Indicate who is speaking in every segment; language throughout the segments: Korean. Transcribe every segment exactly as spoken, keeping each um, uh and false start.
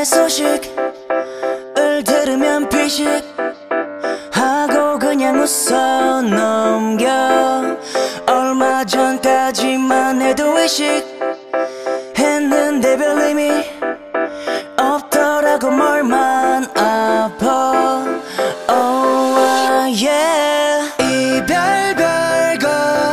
Speaker 1: 너의 소식을 들으면 피식하고 그냥 웃어 넘겨. 얼마 전까지만 해도 의식했는데 별 의미 없더라고. 뭘만 아파. Oh yeah. 이별 별거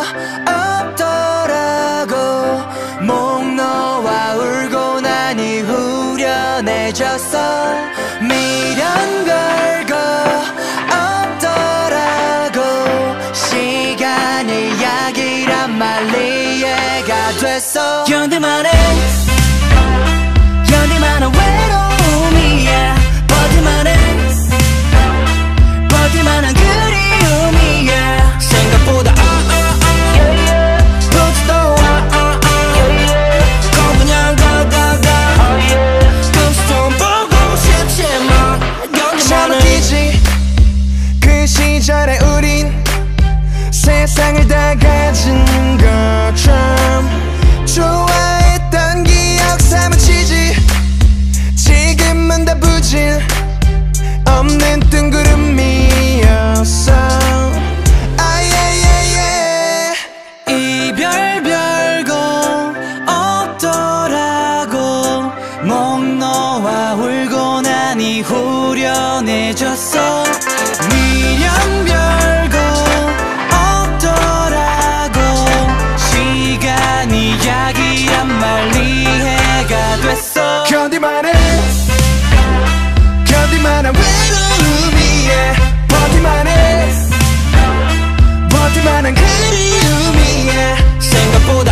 Speaker 1: 없더라고. 목 놓아 울고 나니 후련해졌어. 미련 별거 없더라고. 시간이 약이란 말 이해가 됐어. 견딜만해 견딜만한 외로움이야. 버틸만해 버틸만한 그리움이야. 생각보다 그것도 그냥 가다가 그스톤 보고 싶지만 견딜만해. 웃기지 그 시절에 우린 세상을 다 가진 것처럼 좋아했던 기억 사무치지. 지금은 다 부질 없는 뜬구름이었어. 아예예예. 이별 별거 없더라고. 목 놓아 울고 나니 후련해졌어. 미련 별거 없더라고. 시간이 약이란 말 이해가 됐어. 견딜만해 견딜만한 외로움이야. 버틸만해 버틸만한 그리움이야. 생각보다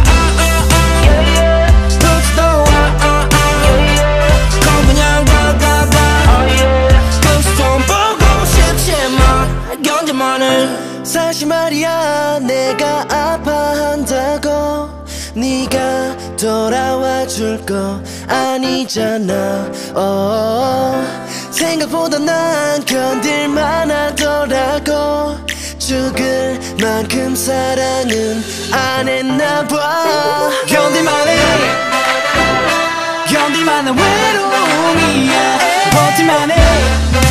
Speaker 1: 그것도 그냥 가다가 그스톤 보고 싶지만 견딜만해. 사실 말이야 내가 아파한다고 네가 돌아와 줄 거 아니잖아. oh. 생각보다 난 견딜만 하더라고. 죽을 만큼 사랑은 안 했나봐. 견딜만해 견딜만한 외로움이야. 버틸만해